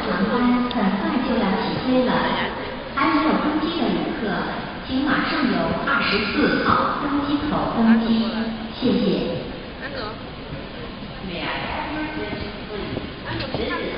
航班很快就要起飞了，还没有登机的旅客，请马上由24号登机口登机，谢谢。 安总。 May I have your attention, please? This is